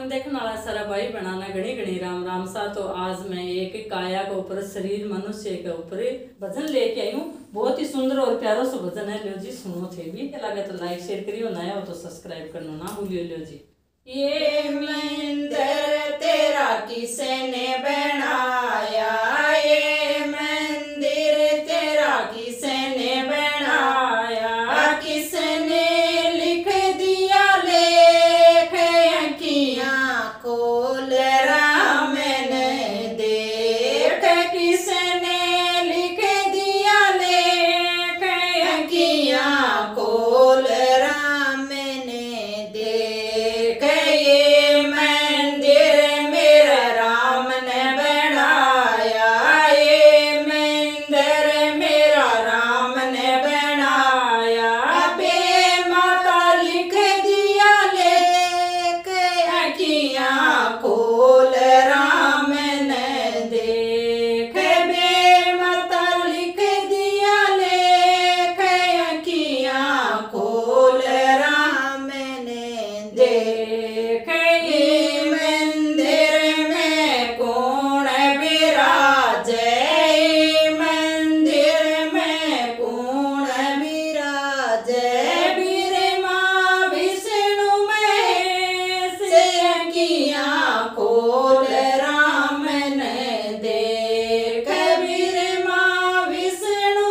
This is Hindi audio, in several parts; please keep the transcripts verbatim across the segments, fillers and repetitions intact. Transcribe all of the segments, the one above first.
मन देखने वाला सारा भाई बनाना घनी घनी राम राम सा। तो आज मैं एक काया के ऊपर शरीर मनुष्य के ऊपर भजन लेके आई हूँ। बहुत ही सुंदर और प्यारा सा भजन है। लो जी सुनो थे भी लगे तो लाइक शेयर करियो, नया हो तो सब्सक्राइब करना ना भूलियो। लो जी। ये मंदिर तेरा किसने बनाया, ये मंदिर तेरा किसने बनाया, किसने लिख दिया लेख अखियाँ खोल राम ने देख, किसने लिख दिया लेख अखियाँ खोल राम ने देख। ये मंदिर मेरा राम ने बनाया, ये मंदिर मेरा राम ने बनाया, बे माता लिख दिया लेख अखियाँ खोल राम ने देख, बे माता लिख दिया लेख अखियाँ खोल राम ने देख। ये मंदिर में कौन विराजे, ये मंदिर में कौन विराजे, ब्रह्मा विष्णु महेश अखियाँ खोल राम ने देख, ब्रह्मा विष्णु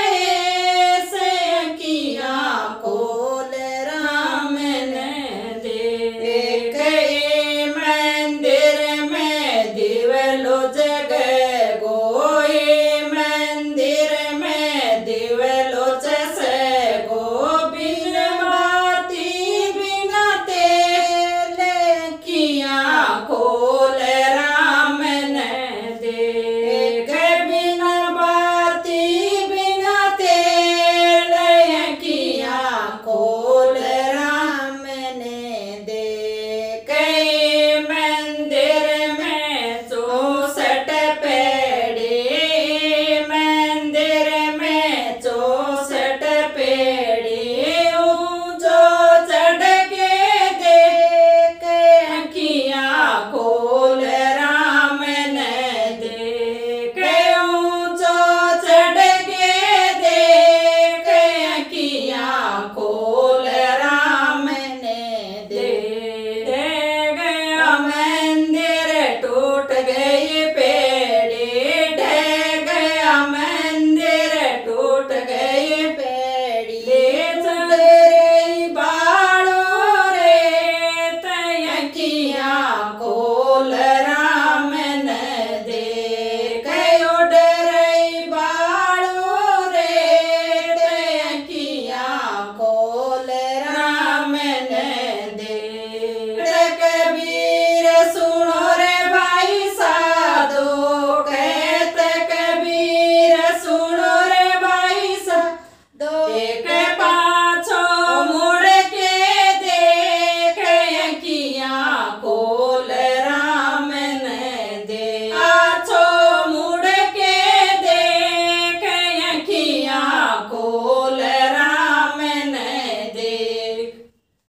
महेश अखियाँ खोल राम ने देख। ये मंदिर में दिवलो जग गो, ये मंदिर में दिवलो जैसे गो, बिन बाती बिना तेल अखियाँ खोल राम ने देख, बिना बाती बिना तेल अखियाँ खोल राम ने देख। ये मंदिर में चौसठ पेड़ी, मंदिर में चौसठ पेड़ी, ऊंचो चढ़ के देख अखियाँ खोल राम ने देख, ऊंचो चढ़ के देख अखियाँ खोल राम ने देख। गया मंदिर टूट गई पेड़ी, ढह गया मंदिर टूट गई पेड़ी, ले चल रे बाड़ो रे तय अखियाँ